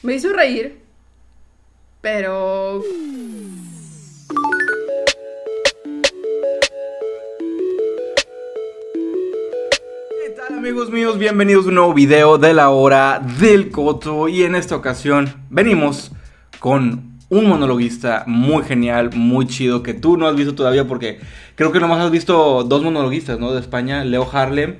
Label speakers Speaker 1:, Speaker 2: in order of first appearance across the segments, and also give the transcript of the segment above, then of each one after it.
Speaker 1: Me hizo reír, pero...
Speaker 2: ¿Qué tal, amigos míos? Bienvenidos a un nuevo video de la hora del Coto. Y en esta ocasión venimos con un monologuista muy genial, muy chido, que tú no has visto todavía porque creo que nomás has visto dos monologuistas, ¿no? De España, Leo Harlem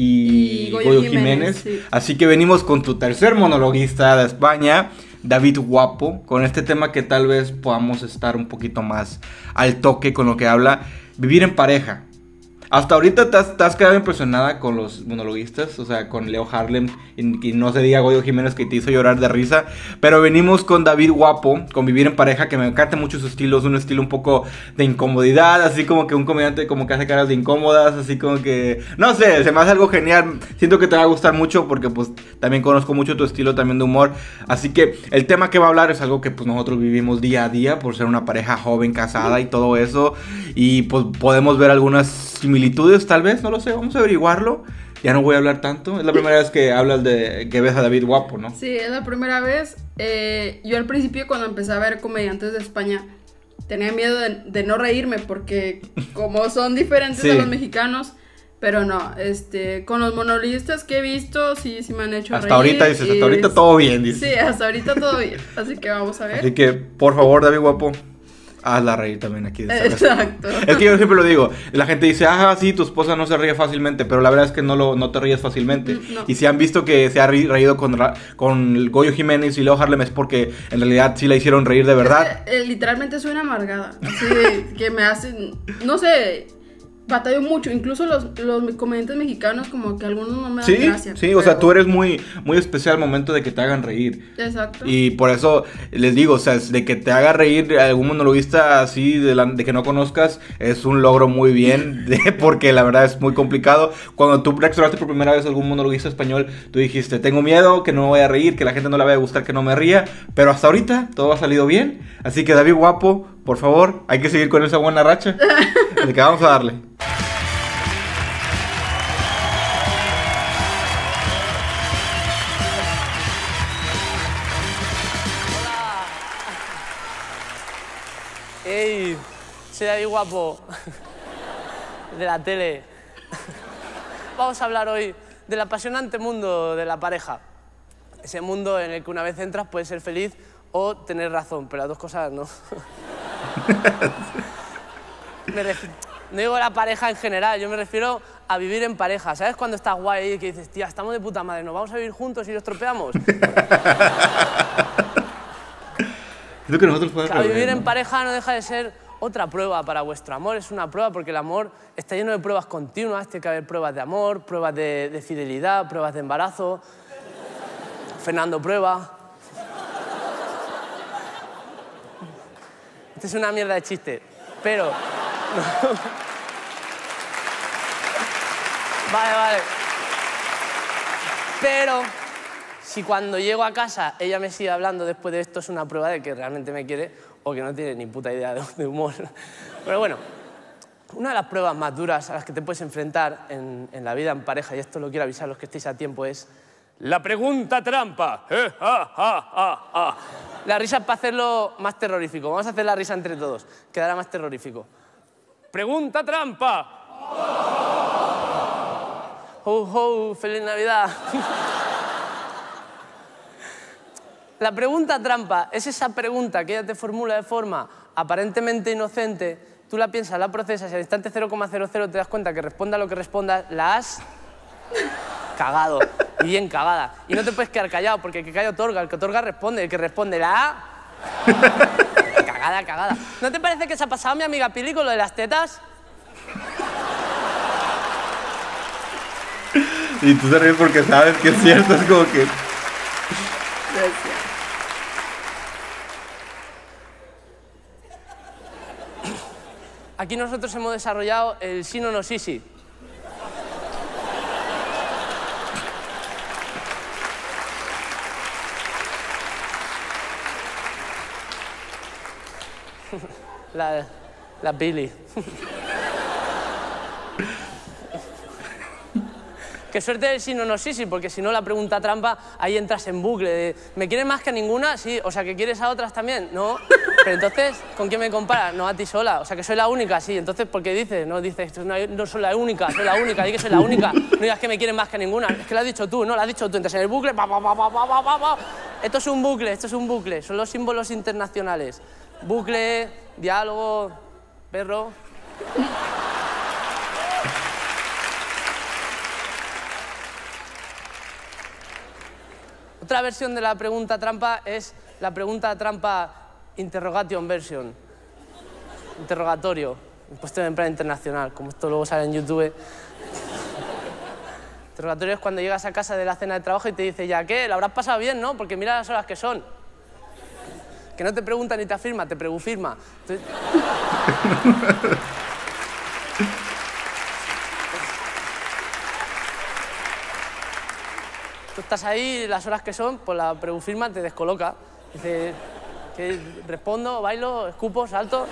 Speaker 2: y Goyo Jiménez.
Speaker 1: Sí.
Speaker 2: Así que venimos con tu tercer monologuista de España, David Guapo, con este tema que tal vez podamos estar un poquito más al toque con lo que habla, vivir en pareja. Hasta ahorita te has quedado impresionada con los monologuistas, o sea, con Leo Harlem y no se diga Goyo Jiménez que te hizo llorar de risa, pero venimos con David Guapo, con Vivir en Pareja, que me encanta mucho su estilo, es un estilo un poco de incomodidad, así como que un comediante como que hace caras de incómodas, así como que, no sé, se me hace algo genial, siento que te va a gustar mucho porque pues también conozco mucho tu estilo también de humor, así que el tema que va a hablar es algo que pues nosotros vivimos día a día por ser una pareja joven, casada y todo eso, y pues podemos ver algunas similitudes tal vez, no lo sé, vamos a averiguarlo. Ya no voy a hablar tanto, es la primera vez que hablas de que ves a David Guapo, ¿no?
Speaker 1: Sí, es la primera vez. Yo al principio cuando empecé a ver comediantes de España tenía miedo de no reírme porque como son diferentes
Speaker 2: Sí.
Speaker 1: a los mexicanos, pero no, con los monologuistas que he visto sí me han hecho
Speaker 2: Hasta
Speaker 1: reír.
Speaker 2: ahorita dices, hasta ahorita todo bien, dices.
Speaker 1: Sí, hasta ahorita todo bien, así que vamos a ver.
Speaker 2: Así que, por favor, David Guapo, hazla reír también aquí de esta vez.
Speaker 1: Exacto.
Speaker 2: Es que yo siempre lo digo, la gente dice, ah, sí, tu esposa no se ríe fácilmente, pero la verdad es que no te ríes fácilmente.
Speaker 1: No.
Speaker 2: Y si han visto que se ha reído con Goyo Jiménez y Leo Harlem es porque en realidad sí la hicieron reír de verdad.
Speaker 1: Es que, literalmente soy una amargada, así que me hacen, no sé, batallo mucho, incluso los comediantes mexicanos como que algunos no me dan
Speaker 2: Sí,
Speaker 1: gracia.
Speaker 2: sí, o sea,
Speaker 1: pero-
Speaker 2: tú eres muy especial al momento de que te hagan reír.
Speaker 1: Exacto.
Speaker 2: Y por eso les digo, o sea, de que te haga reír algún monologuista así de que no conozcas, es un logro muy bien, porque la verdad es muy complicado. Cuando tú reaccionaste por primera vez a algún monologuista español, tú dijiste, tengo miedo, que no me vaya a reír, que la gente no le vaya a gustar, que no me ría, pero hasta ahorita todo ha salido bien. Así que David Guapo, por favor, hay que seguir con esa buena racha. Así que vamos a darle.
Speaker 3: ¡Ey! Soy David Guapo, de la tele. Vamos a hablar hoy del apasionante mundo de la pareja. Ese mundo en el que una vez entras puedes ser feliz o tener razón, pero las dos cosas no. No digo la pareja en general, yo me refiero a vivir en pareja. ¿Sabes cuando estás guay y que dices, tía, estamos de puta madre, nos vamos a vivir juntos y lo estropeamos?
Speaker 2: Creo que nosotros podemos
Speaker 3: Claro, vivir
Speaker 2: reír,
Speaker 3: en
Speaker 2: ¿no?
Speaker 3: pareja no deja de ser otra prueba para vuestro amor. Es una prueba porque el amor está lleno de pruebas continuas. Tiene que haber pruebas de amor, pruebas de fidelidad, pruebas de embarazo. Fernando prueba. Este es una mierda de chiste, pero... Vale. Pero... si cuando llego a casa ella me sigue hablando después de esto, es una prueba de que realmente me quiere o que no tiene ni puta idea de humor. Pero bueno, una de las pruebas más duras a las que te puedes enfrentar en la vida en pareja, y esto lo quiero avisar a los que estéis a tiempo, es la pregunta trampa. La risa es para hacerlo más terrorífico. Vamos a hacer la risa entre todos, quedará más terrorífico. ¡Pregunta trampa! ¡Feliz Navidad! La pregunta trampa es esa pregunta que ella te formula de forma aparentemente inocente, tú la piensas, la procesas y al instante 0,00 te das cuenta que responda lo que respondas, la has cagado, y bien cagada. Y no te puedes quedar callado porque el que calla otorga, el que otorga responde, el que responde la ha... Cagada. ¿No te parece que se ha pasado mi amiga Pili con lo de las tetas?
Speaker 2: Y tú te ríes porque sabes que es cierto, es como que...
Speaker 1: Gracias.
Speaker 3: Aquí nosotros hemos desarrollado el sí, no, no, sí, sí. La Billy. Que suerte del sí, no, no, sí, sí, porque si no la pregunta trampa, ahí entras en bucle de ¿me quieres más que a ninguna? Sí, o sea, ¿que quieres a otras también? No. Pero entonces, ¿con quién me comparas? No, a ti sola. O sea, que soy la única, sí. Entonces, ¿por qué dices? No dices, no soy la única, di que soy la única. No digas que me quieren más que a ninguna. Es que lo has dicho tú, ¿no? Lo has dicho tú. Entras en el bucle, Esto es un bucle, son los símbolos internacionales. Bucle, diálogo, perro. Otra versión de la pregunta trampa es la pregunta trampa interrogation version. Interrogatorio, puesto en plan internacional, como esto luego sale en YouTube. Interrogatorio es cuando llegas a casa de la cena de trabajo y te dice, ¿ya qué? ¿Lo habrás pasado bien, no? Porque mira las horas que son. Que no te pregunta ni te afirma, te pregufirma. Entonces... Tú estás ahí, las horas que son, pues la pregufirma te descoloca. Dice, ¿qué? ¿Respondo, bailo, escupo, salto?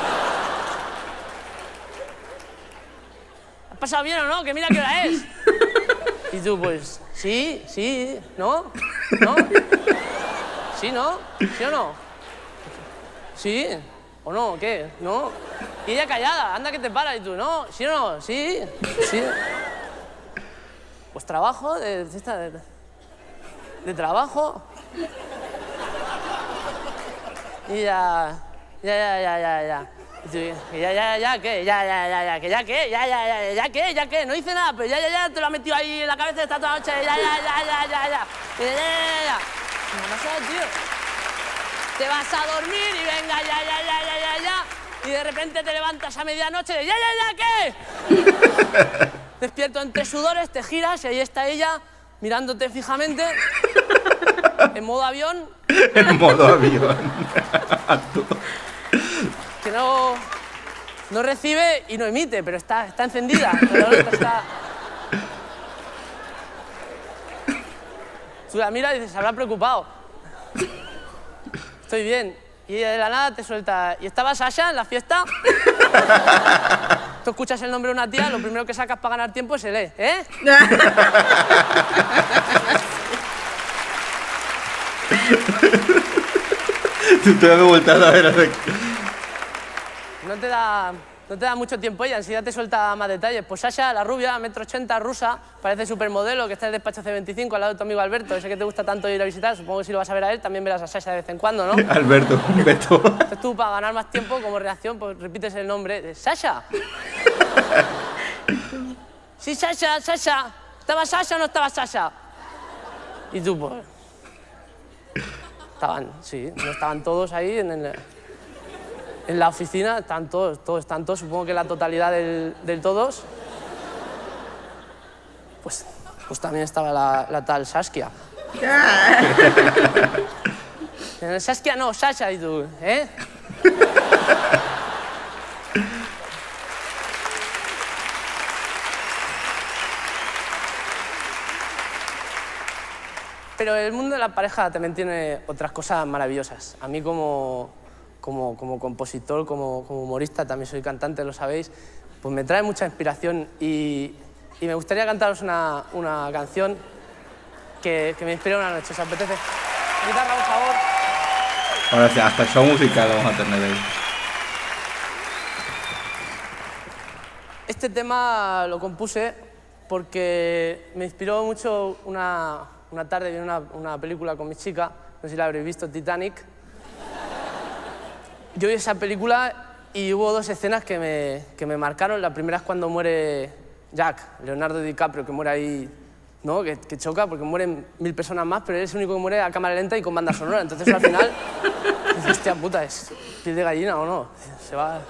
Speaker 3: ¿Has pasado bien o no? Que mira qué hora es. Y tú, pues, sí, sí, ¿no? ¿No? ¿Sí, no? ¿Sí o no? ¿Sí? ¿O no? ¿Qué? ¿No? Y ella callada, anda que te para. Y tú, ¿no? ¿Sí o no? ¿Sí? ¿Sí? Pues trabajo, de trabajo. Y ya. Y tú, ¿qué? ¿Ya qué? No hice nada, pero ya, te lo has metido ahí en la cabeza esta toda la noche. Ya. No pasa, tío. Te vas a dormir y venga, ya. Y de repente te levantas a medianoche de ¿qué? Despierto entre sudores, te giras y ahí está ella mirándote fijamente en modo avión.
Speaker 2: En modo avión.
Speaker 3: Que no recibe y no emite, pero está encendida. Tú la miras y dices, se habrá preocupado. Estoy bien. Y ella de la nada te suelta. ¿Y estaba Sasha en la fiesta? Tú escuchas el nombre de una tía, lo primero que sacas para ganar tiempo es el E, ¿eh?
Speaker 2: Tú te has voltado a ver.
Speaker 3: No te da mucho tiempo ella, enseguida te suelta más detalles. Pues Sasha, la rubia, 1,80 m, rusa, parece supermodelo, que está en el despacho C25 al lado de tu amigo Alberto, ese que te gusta tanto ir a visitar. Supongo que si lo vas a ver a él, también verás a Sasha de vez en cuando, ¿no?
Speaker 2: Alberto, Beto.
Speaker 3: Entonces tú, para ganar más tiempo, como reacción, pues repites el nombre de Sasha. Sí, Sasha. ¿Estaba Sasha o no estaba Sasha? Y tú, pues... no estaban todos ahí en la oficina, están todos, supongo que la totalidad del todos. Pues también estaba la tal Saskia. Saskia no, Sasha, y tú, ¿eh? Pero el mundo de la pareja también tiene otras cosas maravillosas. A mí como compositor, como humorista, también soy cantante, lo sabéis, pues me trae mucha inspiración y me gustaría cantaros una canción que me inspiró una noche. ¿Os apetece? Guitarra, por favor.
Speaker 2: Ahora sí, hasta show musical vamos a tener ahí.
Speaker 3: Este tema lo compuse porque me inspiró mucho una tarde, vi una película con mi chica, no sé si la habréis visto, Titanic. Yo vi esa película y hubo dos escenas que me marcaron. La primera es cuando muere Jack, Leonardo DiCaprio, que muere ahí, ¿no? Que choca porque mueren 1000 personas más, pero él es el único que muere a cámara lenta y con banda sonora. Entonces al final, dices, hostia puta, ¿es piel de gallina o no? Se va...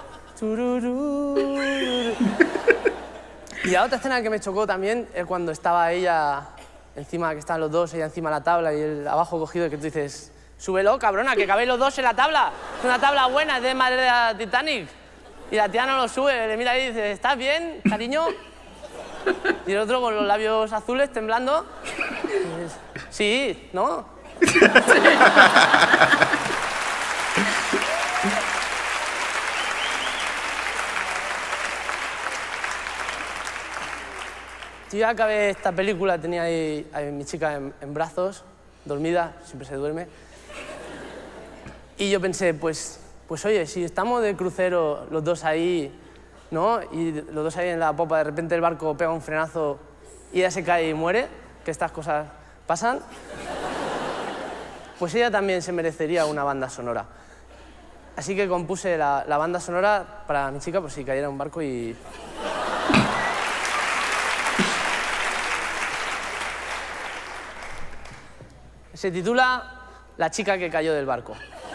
Speaker 3: Y la otra escena que me chocó también es cuando estaba ella encima, que estaban los dos, ella encima de la tabla y él abajo cogido, y que tú dices, súbelo, cabrona, que cabéis los dos en la tabla. Es una tabla buena, es de madera Titanic. Y la tía no lo sube, le mira y dice, ¿estás bien, cariño? Y el otro con los labios azules, temblando. Y dices, sí, ¿no? Tío, yo acabé esta película, tenía ahí a mi chica en brazos, dormida, siempre se duerme. Y yo pensé, pues oye, si estamos de crucero los dos ahí, ¿no? Y los dos ahí en la popa, de repente el barco pega un frenazo y ella se cae y muere, que estas cosas pasan, pues ella también se merecería una banda sonora. Así que compuse la banda sonora para mi chica por si cayera en un barco y... Se titula La chica que cayó del barco.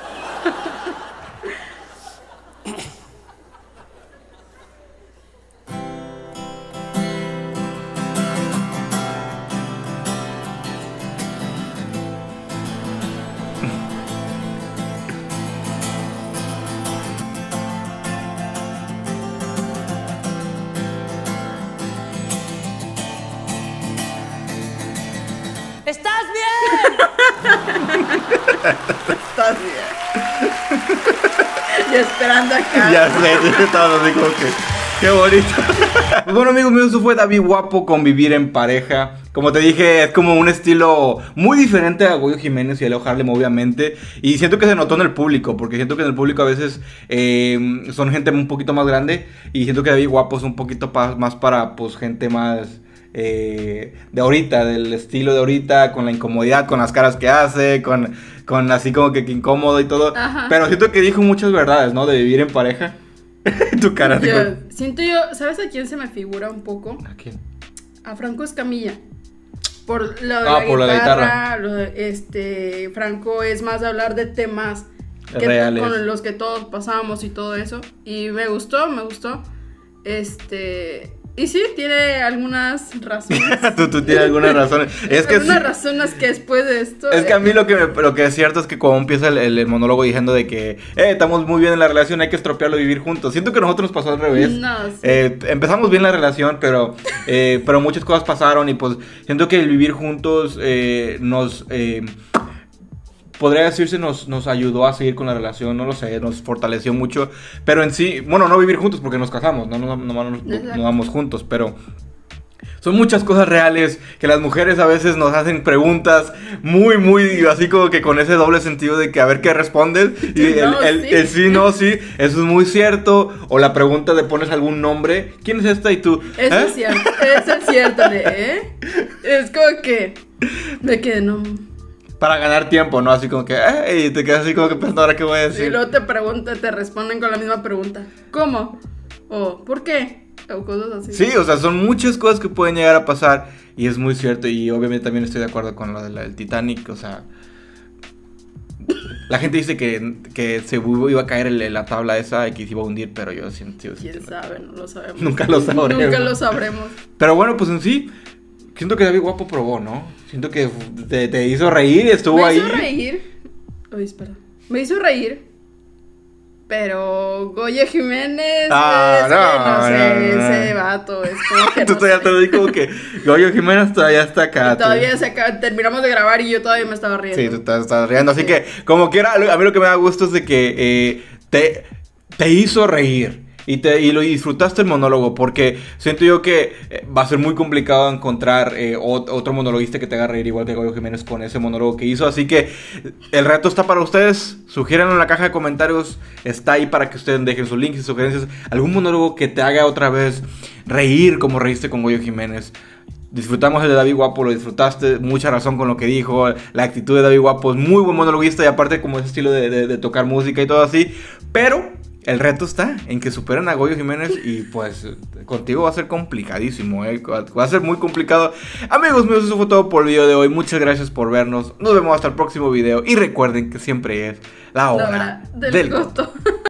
Speaker 3: ¿Estás bien?
Speaker 1: Estás bien. Y esperando acá.
Speaker 2: Ya sé, estaba así como que... ¡Qué bonito! Pues bueno, amigos míos, eso fue David Guapo con Vivir en Pareja. Como te dije, es como un estilo muy diferente a Goyo Jiménez y a Leo Harlem, obviamente. Y siento que se notó en el público, porque siento que en el público a veces son gente un poquito más grande. Y siento que David Guapo es un poquito más para, pues, gente más... de ahorita, del estilo de ahorita, con la incomodidad, con las caras que hace, con así como que incómodo y todo.
Speaker 1: Ajá.
Speaker 2: Pero siento que dijo muchas verdades, ¿no? De vivir en pareja. Tu cara.
Speaker 1: Siento ¿sabes a quién se me figura un poco?
Speaker 2: ¿A quién?
Speaker 1: A Franco Escamilla. Por lo de
Speaker 2: por la guitarra.
Speaker 1: Franco es más de hablar de temas
Speaker 2: reales,
Speaker 1: con los que todos pasamos y todo eso. Y me gustó. Y sí, tiene algunas razones.
Speaker 2: tú tienes algunas razones. Es que
Speaker 1: algunas
Speaker 2: sí,
Speaker 1: razones que después de esto...
Speaker 2: es que a mí lo que es cierto es que cuando empieza el monólogo diciendo de que estamos muy bien en la relación, hay que estropearlo y vivir juntos. Siento que a nosotros nos pasó al revés.
Speaker 1: No, sí.
Speaker 2: Empezamos bien la relación, pero muchas cosas pasaron y pues siento que el vivir juntos nos... podría decirse nos ayudó a seguir con la relación, no lo sé, nos fortaleció mucho, pero en sí, bueno, no vivir juntos porque nos casamos, no vamos juntos, pero son muchas cosas reales que las mujeres a veces nos hacen preguntas muy así como que con ese doble sentido de que a ver qué respondes y el sí, no, sí, eso es muy cierto, o la pregunta de pones algún nombre, ¿quién es esta? Y tú,
Speaker 1: eso es cierto, es como que de que no...
Speaker 2: Para ganar tiempo, ¿no? Así como que, y te quedas así como que pensando, ¿ahora qué voy a decir?
Speaker 1: Y luego te responden con la misma pregunta. ¿Cómo? O ¿por qué? O cosas así.
Speaker 2: Sí, o sea, son muchas cosas que pueden llegar a pasar. Y es muy cierto. Y obviamente también estoy de acuerdo con lo del Titanic. O sea, la gente dice que se iba a caer la tabla esa y que se iba a hundir. Pero yo siento...
Speaker 1: ¿Quién sabe? No lo sabemos.
Speaker 2: Nunca lo sabremos.
Speaker 1: Nunca lo sabremos.
Speaker 2: Pero bueno, pues en sí... Siento que David Guapo probó, ¿no? Siento que te hizo reír y estuvo ahí.
Speaker 1: Me hizo reír. Uy, espera. Me hizo reír. Pero Goyo Jiménez no sé, ese vato es como que
Speaker 2: Tú
Speaker 1: no
Speaker 2: todavía
Speaker 1: sé.
Speaker 2: te digo que Goyo Jiménez todavía está acá.
Speaker 1: Y todavía terminamos de grabar y yo todavía me estaba riendo.
Speaker 2: Sí, tú estás riendo. Así que, como quiera, a mí lo que me da gusto es de que te hizo reír. Y lo disfrutaste el monólogo, porque siento yo que va a ser muy complicado encontrar otro monologuista que te haga reír igual que Goyo Jiménez con ese monólogo que hizo. Así que el reto está para ustedes. Sugiéranlo en la caja de comentarios. Está ahí para que ustedes dejen sus links y sugerencias. Algún monólogo que te haga otra vez reír como reíste con Goyo Jiménez. Disfrutamos el de David Guapo, lo disfrutaste, mucha razón con lo que dijo, la actitud de David Guapo es muy buen monologuista y aparte como ese estilo de tocar música y todo así, pero el reto está en que superen a Goyo Jiménez y pues contigo va a ser complicadísimo, va a ser muy complicado. Amigos míos, eso fue todo por el video de hoy, muchas gracias por vernos, nos vemos hasta el próximo video y recuerden que siempre es la hora
Speaker 1: del coto.